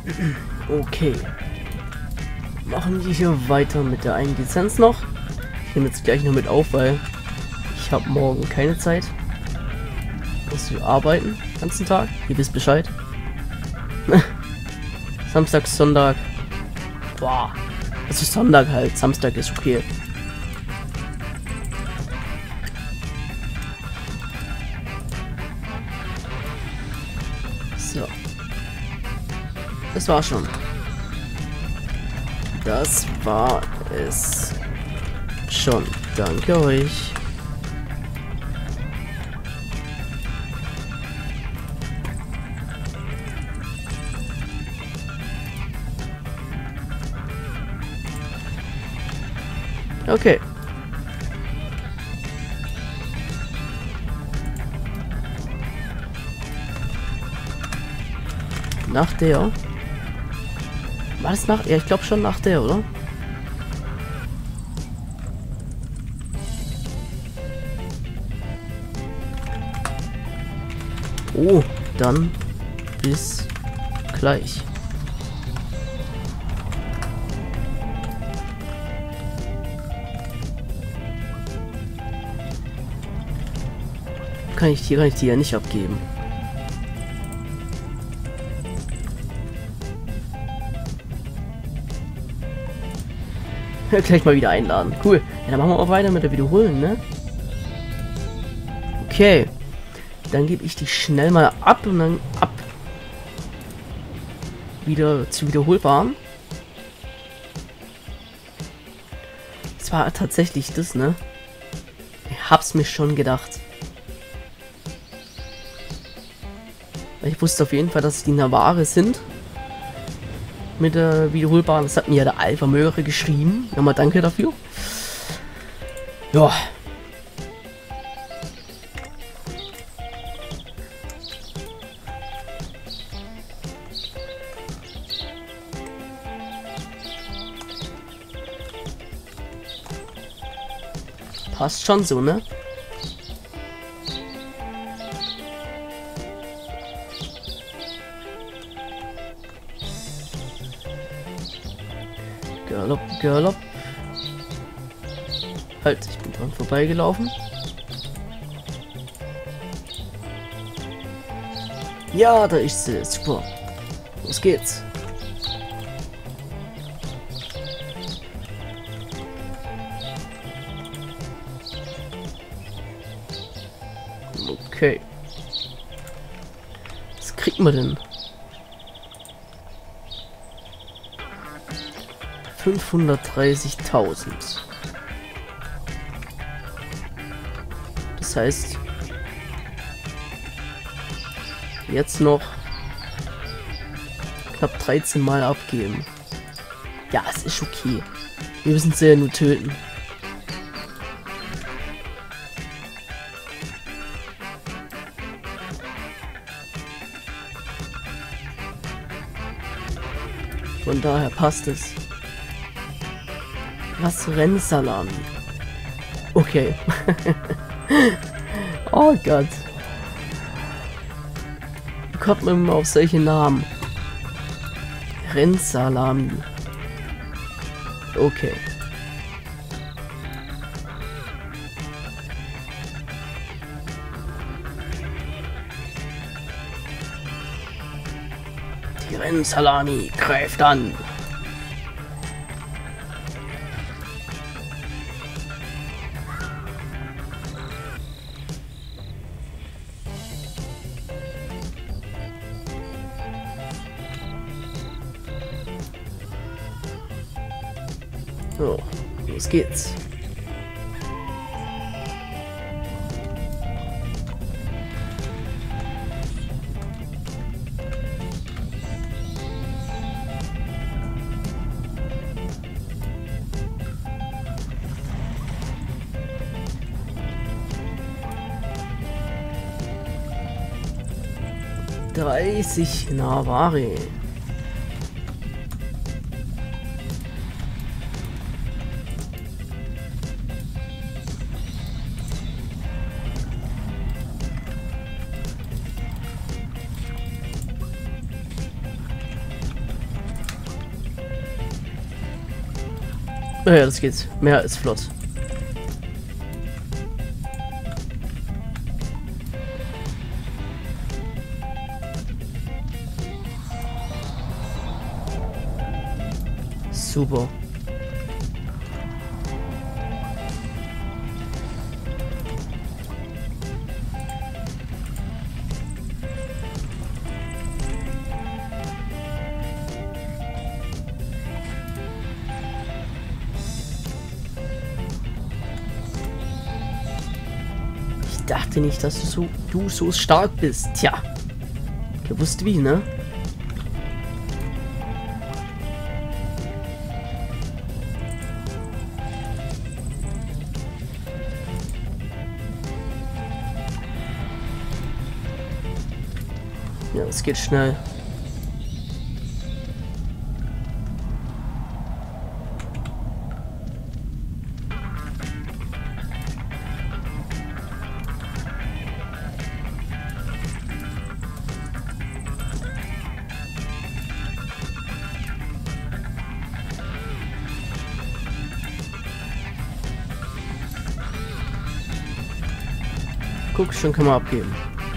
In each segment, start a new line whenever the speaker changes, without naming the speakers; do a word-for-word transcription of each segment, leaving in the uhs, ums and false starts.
Okay. Machen wir hier weiter mit der einen Lizenz noch. Ich nehme jetzt gleich noch mit auf, weil ich habe morgen keine Zeit. Muss wir arbeiten den ganzen Tag. Ihr wisst Bescheid. Samstag, Sonntag. Boah. Das ist Sonntag halt. Samstag ist okay. So. Das war schon. Das war es schon. Danke euch. Okay. Nach der. War das nach? Ja, ich glaube schon nach der, oder? Oh, dann bis gleich. Kann ich die, kann ich die ja nicht abgeben. Ja, gleich mal wieder einladen. Cool. Ja, dann machen wir auch weiter mit der Wiederholen, ne? Okay. Dann gebe ich die schnell mal ab und dann ab. Wieder zu wiederholbaren. Das war tatsächlich das, ne? Ich hab's mir schon gedacht. Ich wusste auf jeden Fall, dass die Naware sind. Mit der wiederholbaren. Das hat mir ja der Alpha Möhre geschrieben. Nochmal danke dafür. Ja. Passt schon so, ne? Galopp, Galopp. Halt, ich bin dran vorbeigelaufen. Ja, da ist sie. Super. Los geht's. Okay. Was kriegt man denn? fünfhundertdreißigtausend. Das heißt, jetzt noch knapp dreizehn Mal abgeben. Ja, es ist okay. Wir müssen sie ja nur töten. Von daher passt es. Was Rennsalami? Okay. Oh Gott. Wie kommt man immer auf solche Namen? Rennsalami. Okay. Die Rennsalami greift an. So, los geht's. dreißig Naware. Naja, das geht. Mehr als flott. Super. Ich dachte nicht, dass du so, du so stark bist. Tja. Gewusst wie, ne? Ja, es geht schnell. Guck, schon kann man abgeben.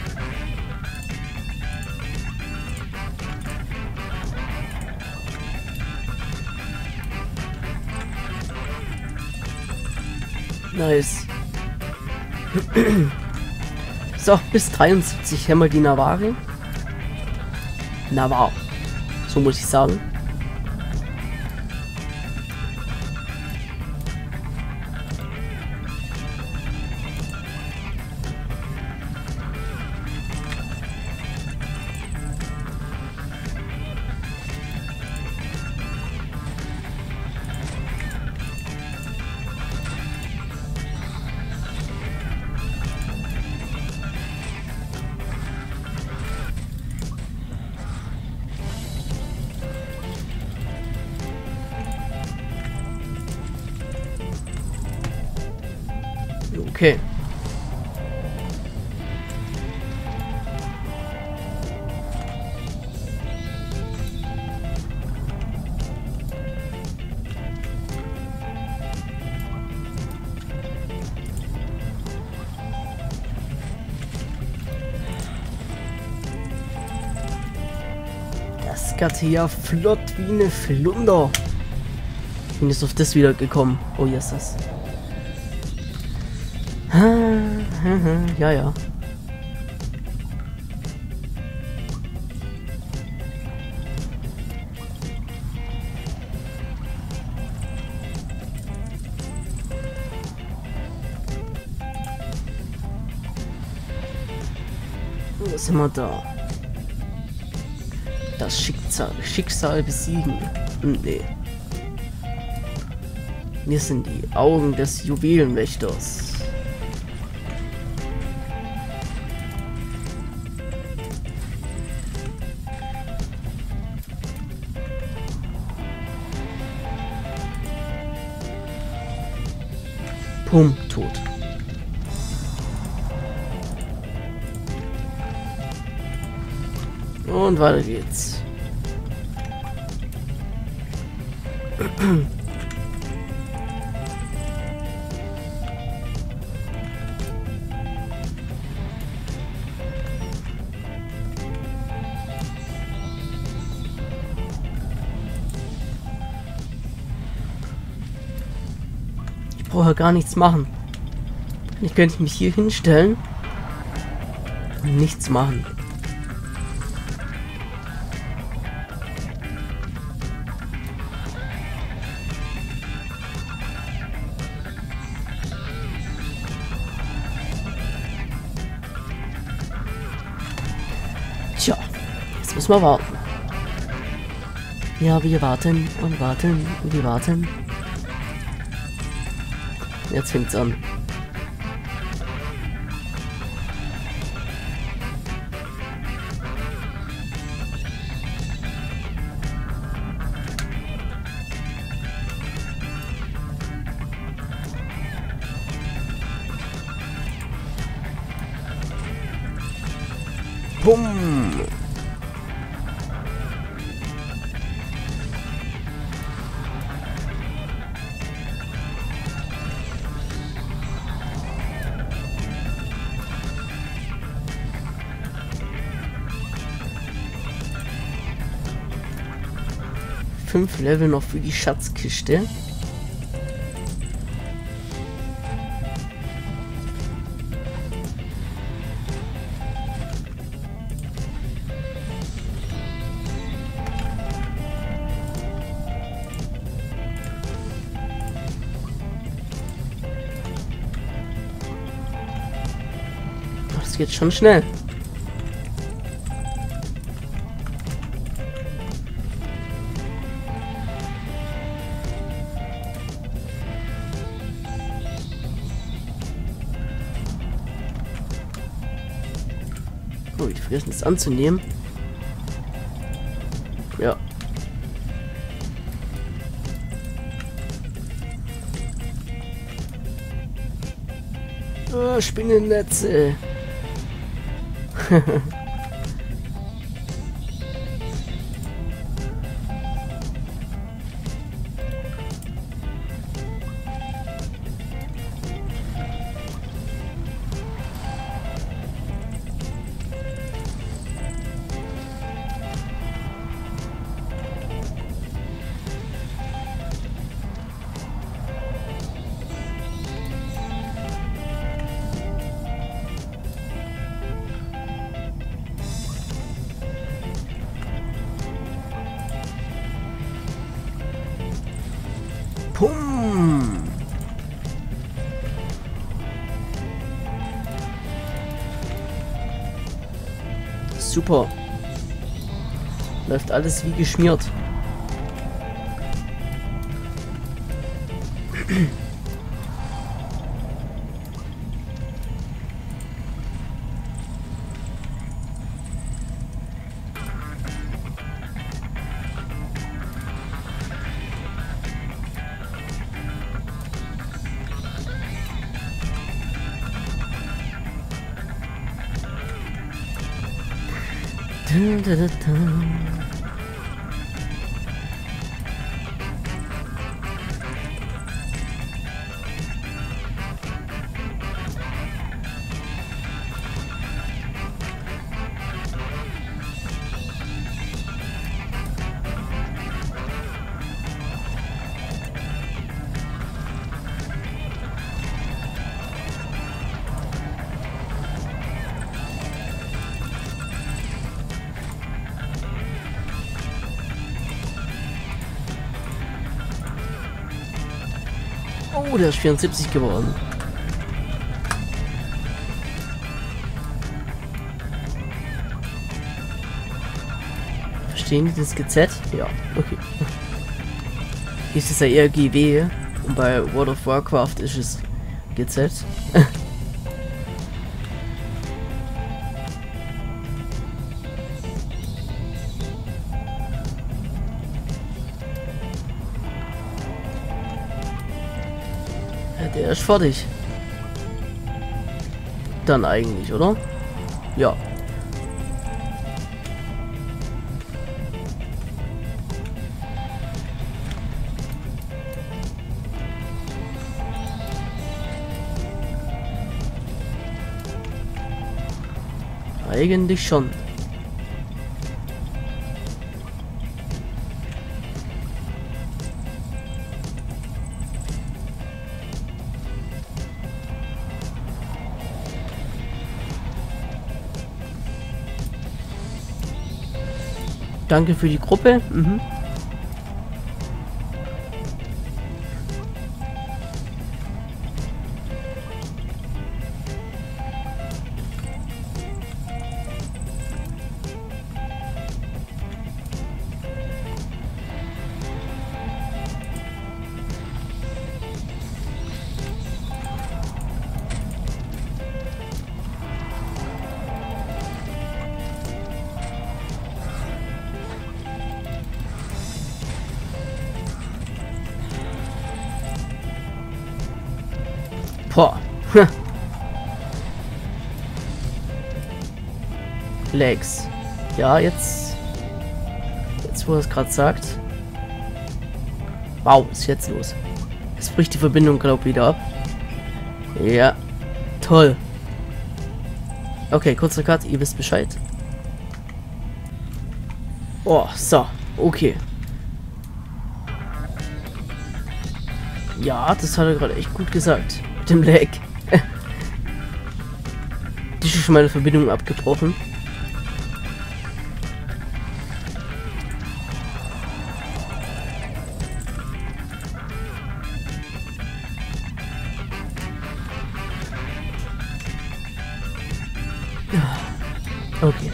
Nice. So, bis dreiundsiebzig haben wir die Navarre. Navarre. So muss ich sagen. Okay. Das geht ja flott wie eine Flunder. Ich bin jetzt auf das wieder gekommen. Oh, yes, das. Ja, ja. Was sind wir da? Das Schicksal, Schicksal besiegen. Nee. Wir sind die Augen des Juwelenwächters. Pum, tot. Und weiter geht's. Ich brauche gar nichts machen. Ich könnte mich hier hinstellen und nichts machen. Tja, jetzt müssen wir warten. Ja, wir warten und warten und wir warten. Jetzt fängt's an. Bumm! Fünf Level noch für die Schatzkiste. Das geht schon schnell. Oh, ich vergessen es anzunehmen. Ja. Oh, Spinnennetze. Pum. Super. Läuft alles wie geschmiert. Dun, dun, dun, dun. Oh, der ist vierundsiebzig geworden. Verstehen die das G Z? Ja, okay. Hier ist es ja eher G W und bei World of Warcraft ist es G Z. Der ist fertig. Dann eigentlich, oder? Ja. Eigentlich schon. Danke für die Gruppe. Mhm. Boah. Legs. Ja, jetzt. Jetzt, wo er es gerade sagt. Wow, ist jetzt los. Es bricht die Verbindung, glaube ich, wieder ab. Ja. Toll. Okay, kurzer Cut, ihr wisst Bescheid. Oh, so. Okay. Ja, das hat er gerade echt gut gesagt. Mit dem Lag. Die ist schon meine Verbindung abgebrochen. Okay.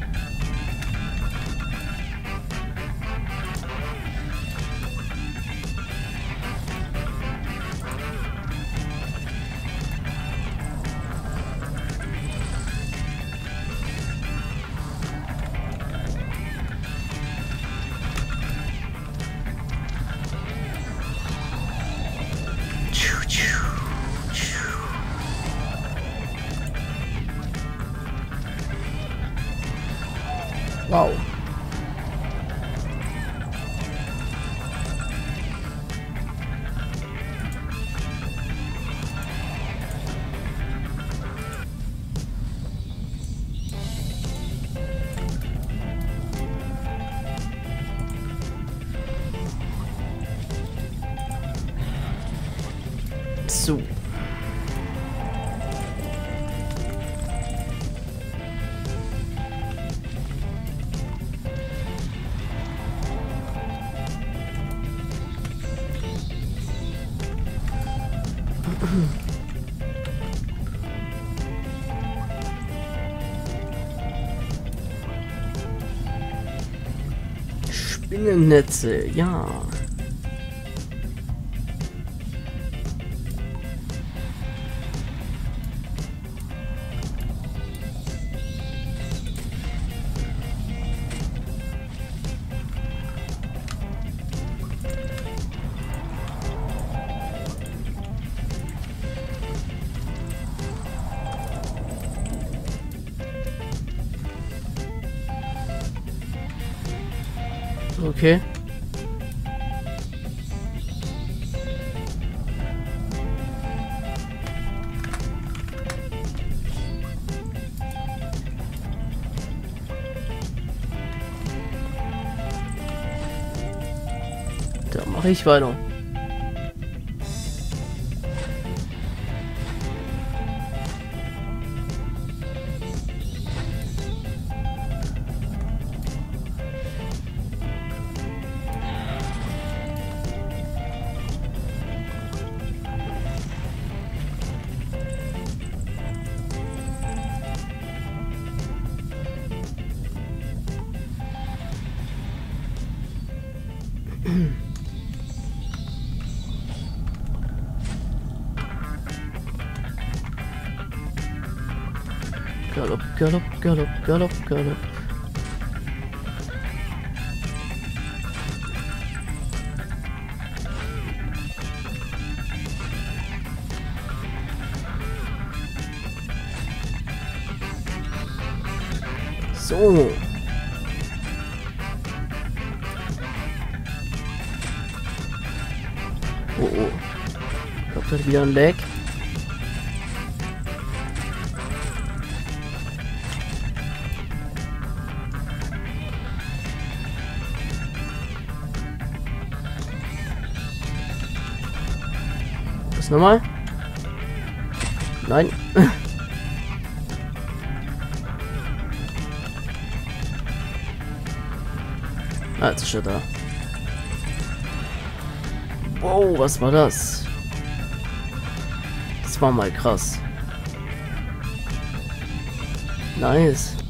Wow. So. Spinnennetze, ja. Okay. Da mache ich weiter. Galopp, galopp, galopp, galopp, galopp. So. Oh, oh. Ich glaube, da hat wieder ein Lag. Das nochmal? Nein. Ah, jetzt ist er da. Wow, was war das? Das war mal krass. Nice.